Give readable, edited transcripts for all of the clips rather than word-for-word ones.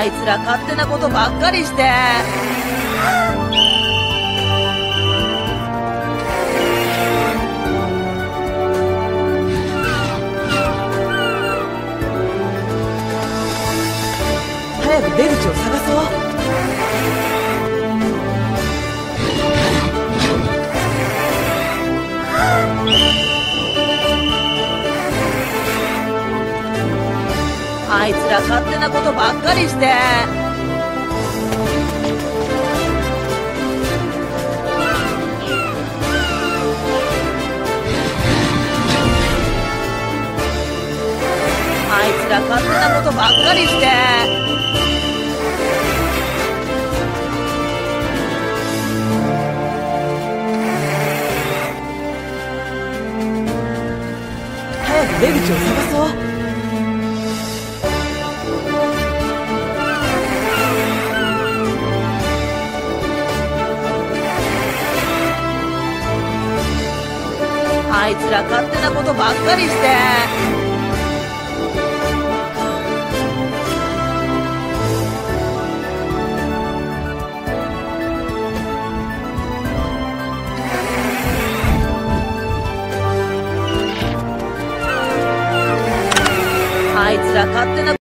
いつら勝手なことばっかりして。早く出口を探そう。あいつら勝手なことばっかりして。あいつら勝手なことばっかりして。早く出口を探そう。あいつら勝手なことばっかりして。あいつら勝手な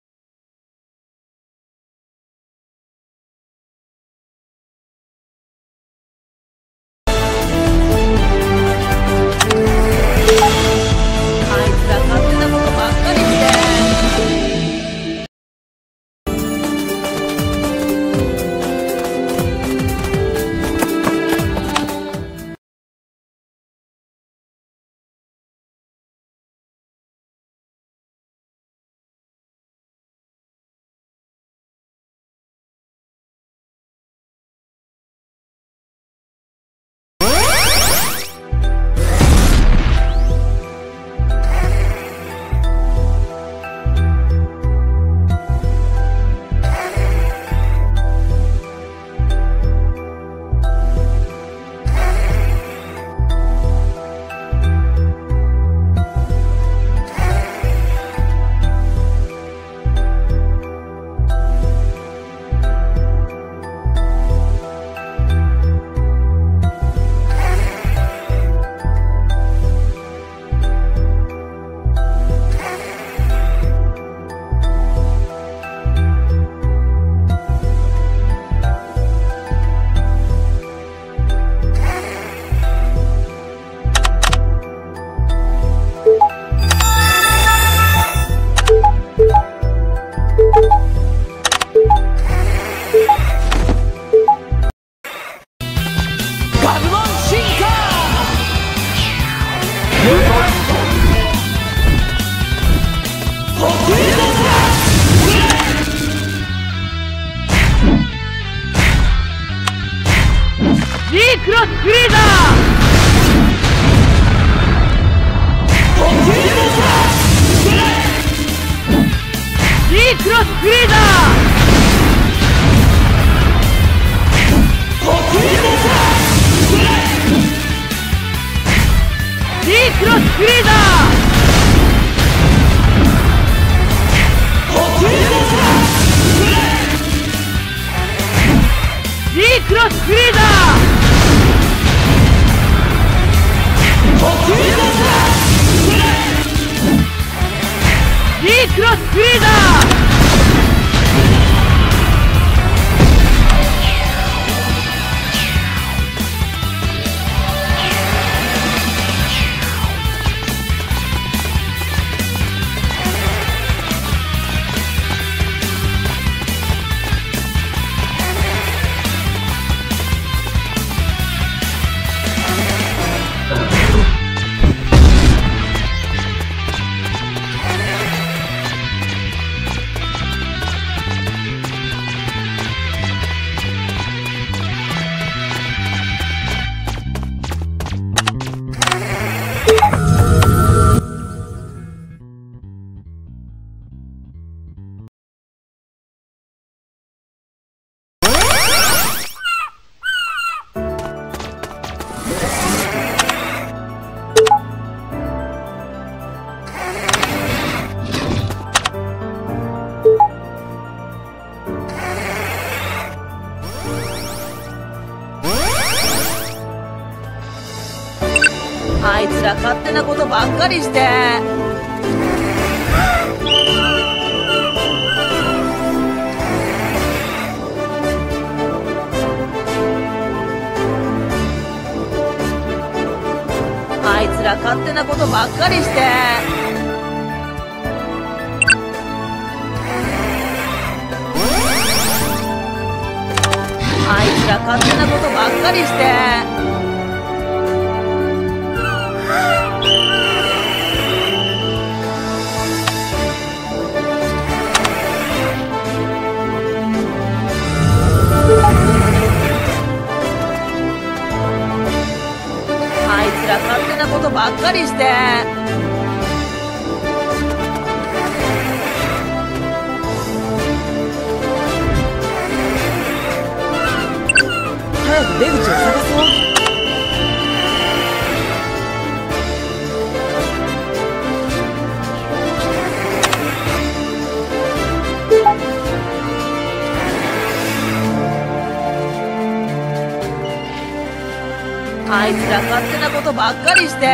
クロスフリーザー G クロスフリーザー G クロスフリーザー G クロスフリーザーG クロスフリーザーあいつら勝手なことばっかりして。あいつら勝手なことばっかりして。あいつら勝手なことばっかりして。あいつら勝手なことばっかりして。 早く出口を探そう。 あいつら勝手なことばっかりして。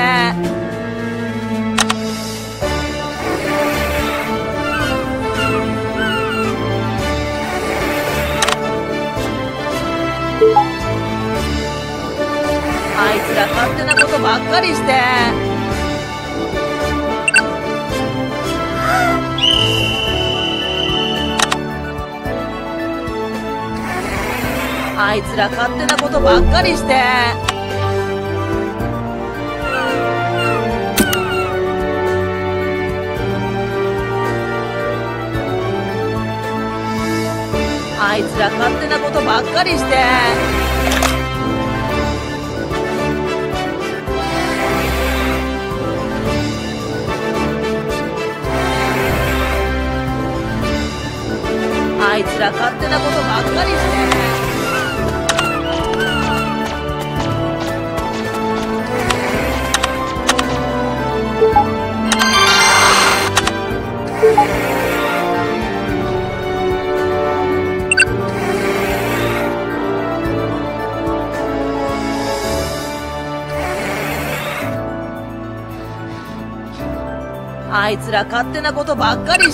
あいつら勝手なことばっかりして。あいつら勝手なことばっかりして。あいつら勝手なことばっかりして。あいつら勝手なことばっかりして。あいつら勝手なことばっかりして。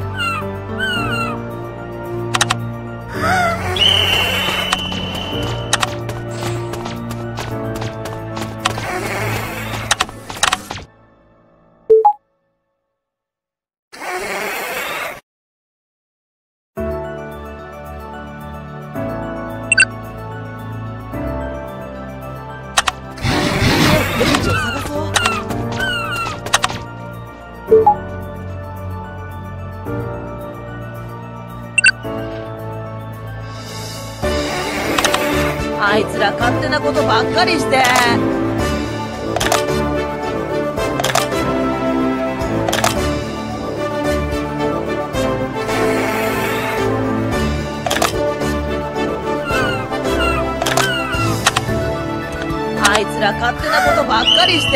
出口を探そう。 あいつら勝手なことばっかりして。あいつら勝手なことばっかりして。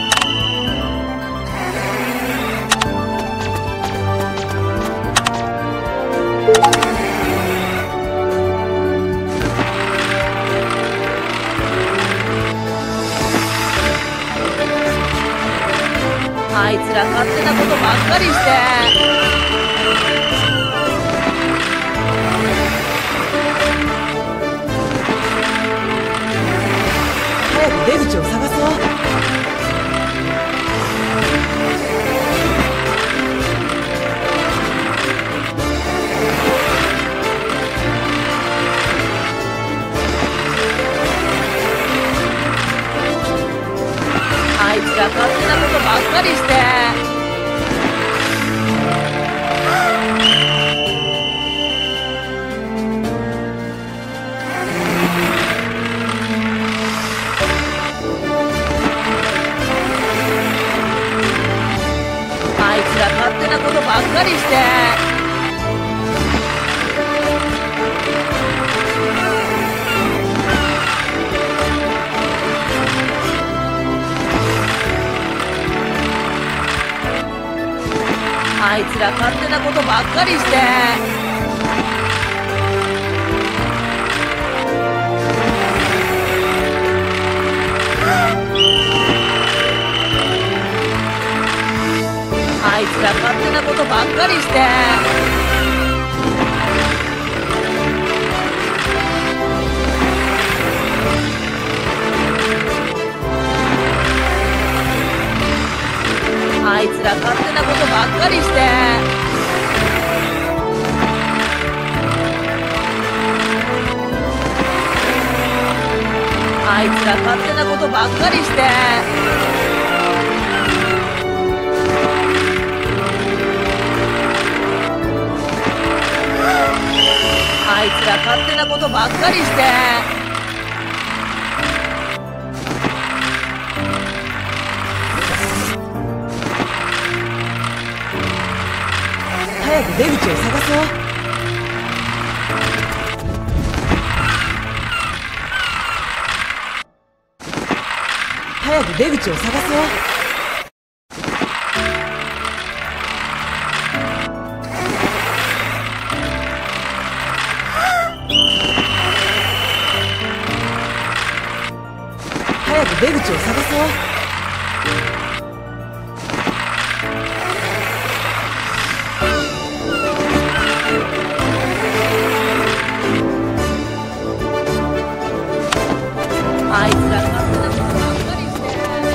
あいつら勝手なことばっかりして。 早く出口を探そう。 あいつら勝手なことばっかりして。あいつら勝手なことばっかりして。あいつら勝手なことばっかりして。 ことばっかりして。あいつら勝手なことばっかりして。あいつら勝手なことばっかりして。あいつら勝手なことばっかりして。 早く出口を探そう。早く出口を探そう。早く出口を探そう。 あいつら勝手なことばっかりして。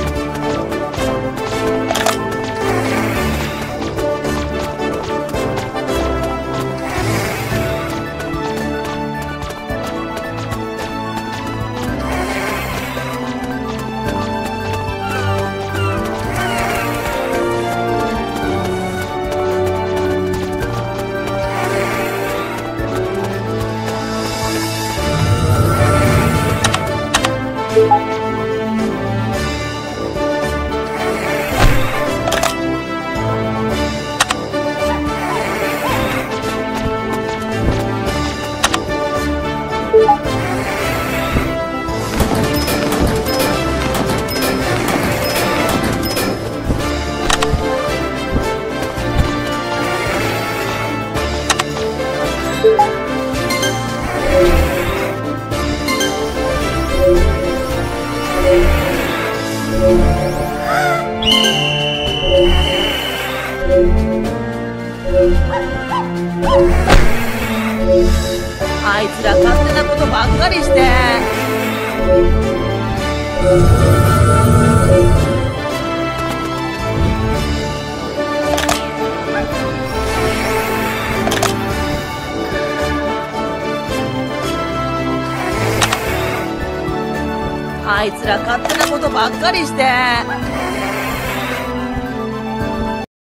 あいつら勝手なことばっかりして。あいつら勝手なことばっかりして。